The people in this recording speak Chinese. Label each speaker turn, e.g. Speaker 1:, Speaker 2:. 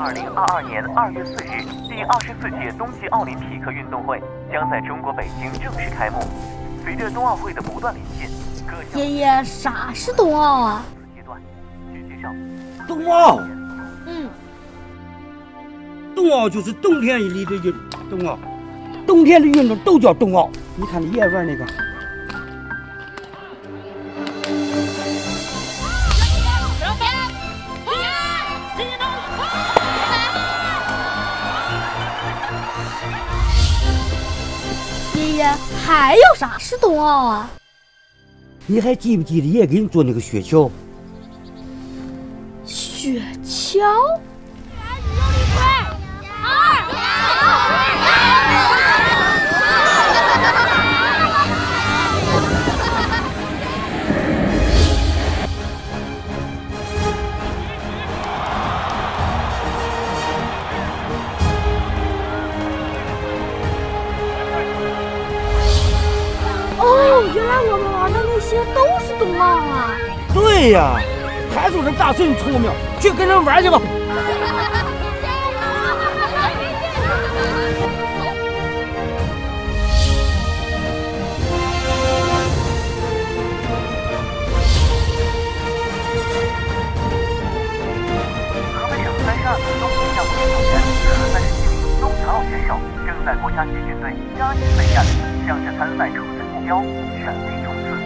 Speaker 1: 2022年2月4日，第24届冬季奥林匹克运动会将在中国北京正式开幕。随着冬奥会的不断临近，
Speaker 2: 爷爷，啥是冬奥啊？
Speaker 1: 阶段，据介绍，
Speaker 3: 冬奥，
Speaker 4: 冬奥就是冬天里的冬奥，冬天的运动都叫冬奥。你看你爷玩那个。
Speaker 2: 爷爷，还有啥是冬奥啊？
Speaker 4: 你还记不记得爷给你做那个雪橇？
Speaker 2: 雪橇？哦，原来我们玩的那些都是冬奥啊！
Speaker 4: 对呀，还说这大孙聪明，去跟人玩去吧。
Speaker 1: 河北省32名冬季项目运动员和37名冬残奥选手正在国家集训队扎营备战，向着参赛初赛目标全力冲刺。